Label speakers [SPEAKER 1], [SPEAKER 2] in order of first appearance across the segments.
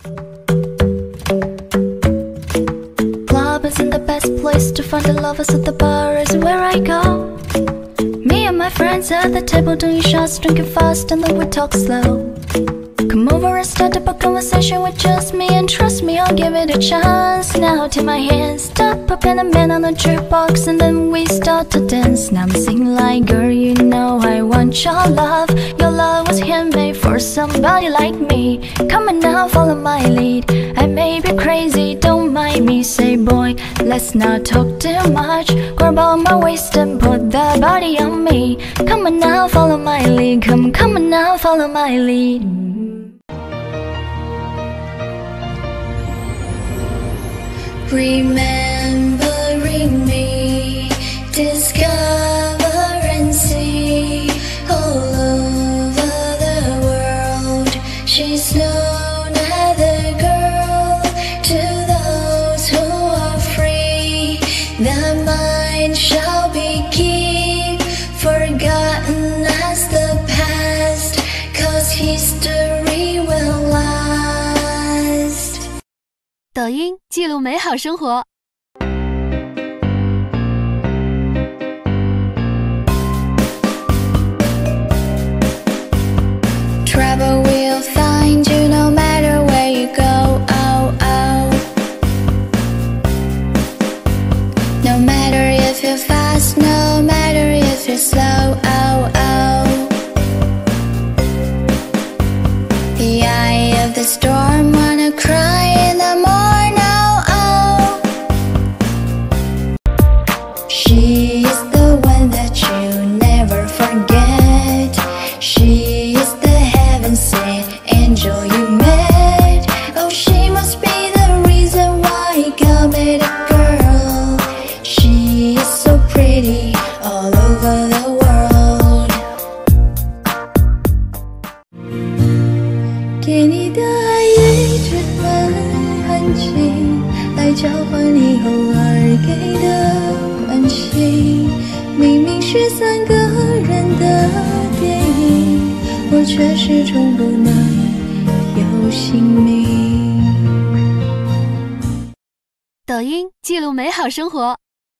[SPEAKER 1] Club isn't the best place to find the lovers at the bar is where I go. Me and my friends at the table doing shots, drinking fast, and then we talk slow. Come over and start up a conversation with just me, and trust me, I'll give it a chance. Now take my hand, stop up in a man on the jukebox, and then we start to dance. Now I'm singing like, girl, you know I want your love. Your love was handmade for somebody like me. Come on now, follow my lead. I may be crazy, don't mind me. Say, boy, let's not talk too much. Grab on my waist and put that body on me. Come on now, follow my lead. Come on now, follow my lead. Remembering me, discover and see all over the world. She's known as the girl to those who are free. The mind shall be keep forgotten as the past, 'cause history will last.
[SPEAKER 2] 抖音记录美好生活。
[SPEAKER 1] Trouble will find you no matter where you go. Oh, oh. No matter if you're fast, no matter if you're slow. Oh, oh. The eye of the storm, wanna cry in the morning. Oh, oh. She is the one that you never forget. She is the heaven-sent angel you met. Oh, she must be the reason why God made a girl. She is so pretty all over the world. 给你的爱一直很近，来交换你偶尔给的关心。明明是3个人的电影，我却始终不能有姓名。
[SPEAKER 2] 抖音记录美好生活。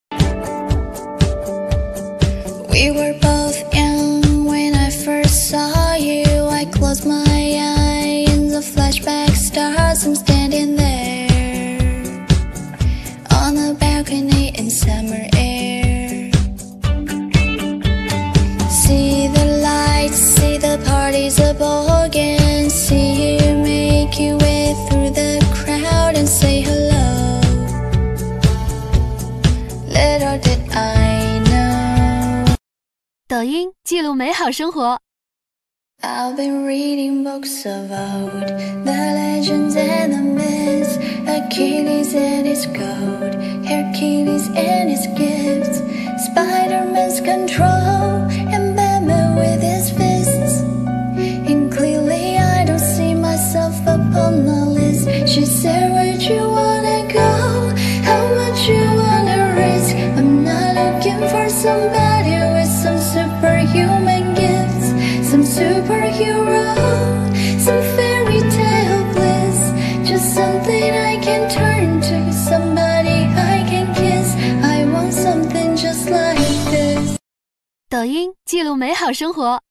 [SPEAKER 1] We were both young when I first saw you. I closed my eyes and the flashback starts. I'm standing there on the balcony in summer air. See the lights, see the parties of again. See you make your way through the crowd and say hello. Little did I know.
[SPEAKER 2] 抖音记录美好生活。
[SPEAKER 1] I've been reading books of old, the legends and the myths, Achilles and his gold, Hercules and his gifts, Spider-Man's control, and Batman with his fists. And clearly I don't see myself upon the list. She said, where'd you wanna go? How much you wanna risk? I'm not looking for somebody with some superhuman gifts, some superhero, some fairy tale bliss. Just something I can turn to, somebody I can kiss. I want something just like this.
[SPEAKER 2] 抖音记录美好生活。